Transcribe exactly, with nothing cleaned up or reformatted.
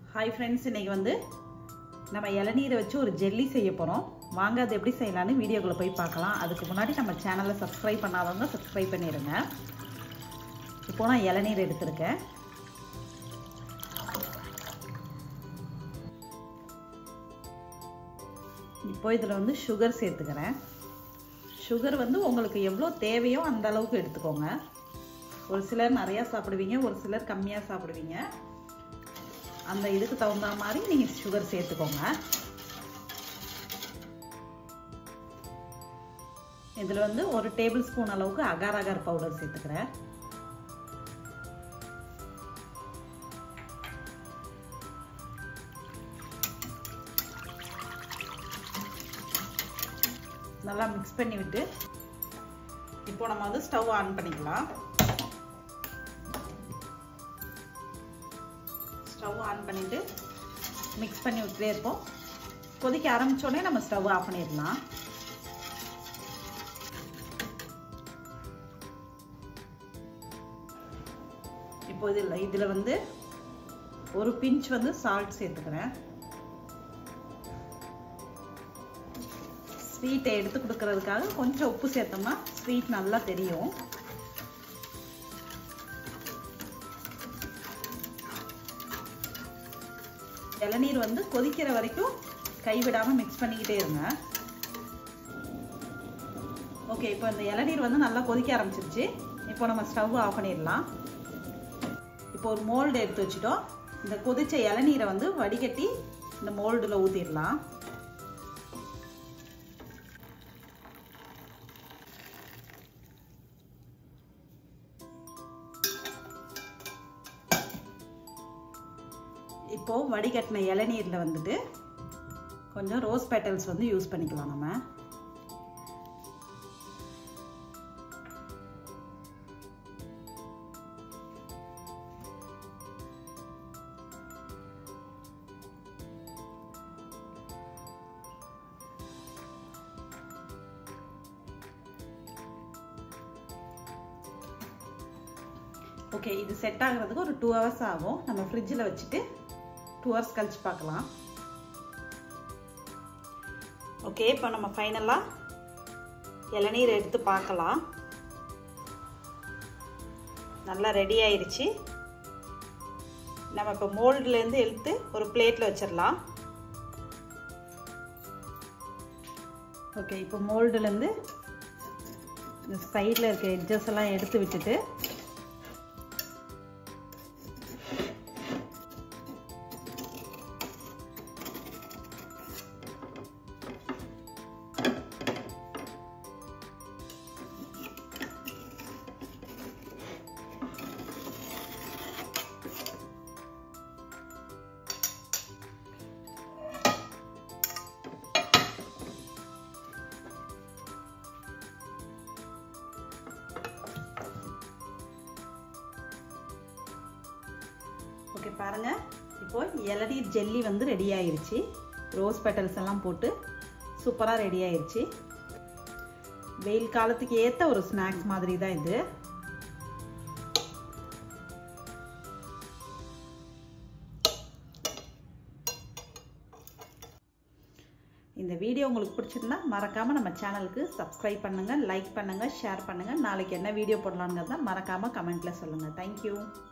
Hi friends, இன்னைக்கு வந்து நம்ம இளநீரை வச்சு ஒரு ஜெல்லி செய்ய போகிறோம். வாங்க அது எப்படி செய்யலான்னு வீடியோக்குள்ளே போய் பார்க்கலாம். அதுக்கு முன்னாடி நம்ம சேனலை சப்ஸ்கிரைப் பண்ணாதவங்க சப்ஸ்கிரைப் பண்ணிடுங்க. இப்போ நான் இளநீர் எடுத்திருக்கேன். இப்போ இதில் வந்து சுகர் சேர்த்துக்கிறேன். சுகர் வந்து உங்களுக்கு எவ்வளோ தேவையோ அந்த அளவுக்கு எடுத்துக்கோங்க. ஒரு சிலர் நிறையா சாப்பிடுவீங்க, ஒரு சிலர் கம்மியாக சாப்பிடுவீங்க. அந்த இதுக்கு தகுந்த மாதிரி நீங்கள் சுகர் சேர்த்துக்கோங்க. இதில் வந்து ஒரு டேபிள் ஸ்பூன் அளவுக்கு அகார் அகார் பவுடர் சேர்த்துக்கிறேன். நல்லா மிக்ஸ் பண்ணி விட்டு இப்போ நம்ம வந்து ஸ்டவ் ஆன் பண்ணிக்கலாம். ஸ்டவ் ஆன் பண்ணிட்டு மிக்ஸ் பண்ணி விட்டுட்டே இருப்போம். கொதிக்க ஆரம்பிச்சோடனே நம்ம ஸ்டவ் ஆஃப் பண்ணிடலாம். இப்போ இதில் இதில் வந்து ஒரு பிஞ்ச் வந்து சால்ட் சேர்த்துக்கிறேன். ஸ்வீட்டை எடுத்து கொடுக்கறதுக்காக கொஞ்சம் உப்பு சேர்த்தோம்னா ஸ்வீட் நல்லா தெரியும். இளநீர் வந்து கொதிக்கிற வரைக்கும் கைவிடாமல் மிக்ஸ் பண்ணிக்கிட்டே இருங்க. ஓகே, இப்போ இந்த இளநீர் வந்து நல்லா கொதிக்க ஆரம்பிச்சிருச்சு. இப்போ நம்ம ஸ்டவ் ஆஃப் பண்ணிடலாம். இப்போ ஒரு மோல்டு எடுத்து வச்சுட்டோம். இந்த கொதிச்ச இளநீரை வந்து வடிகட்டி இந்த மோல்டில் ஊற்றிடலாம். இப்போ வடிகட்டின இளநீரில் வந்துட்டு கொஞ்சம் ரோஸ் பெட்டல்ஸ் வந்து யூஸ் பண்ணிக்கலாம். நம்ம ஓகே, இது செட் ஆகுறதுக்கு ஒரு டூ ஹவர்ஸ் ஆகும். நம்ம ஃப்ரிட்ஜில் வச்சுட்டு டூ ஹவர்ஸ் கழிச்சு பார்க்கலாம். ஓகே, இப்போ நம்ம ஃபைனலாக இளநீர் எடுத்து பார்க்கலாம். நல்லா ரெடி ஆயிடுச்சு. நம்ம இப்போ மோல்டுலேருந்து எடுத்து ஒரு பிளேட்டில் வச்சிடலாம். ஓகே, இப்போ மோல்டுலேருந்து இந்த சைடில் இருக்க எட்ஜஸ் எல்லாம் எடுத்து விட்டுட்டு ஓகே பாருங்க, இப்போ இளநீர் ஜெல்லி வந்து ரெடி ஆயிருச்சு. ரோஸ் பெட்டல்ஸ் எல்லாம் போட்டு சூப்பராக ரெடி ஆயிருச்சு. வெயில் காலத்துக்கு ஏற்ற ஒரு ஸ்நாக்ஸ் மாதிரி தான் இது. இந்த வீடியோ உங்களுக்கு பிடிச்சிருந்தா மறக்காம நம்ம சேனலுக்கு சப்ஸ்கிரைப் பண்ணுங்க, லைக் பண்ணுங்க, ஷேர் பண்ணுங்க. நாளைக்கு என்ன வீடியோ போடலாம்ங்கிறத மறக்காம கமெண்ட்ல சொல்லுங்க. தேங்க்யூ.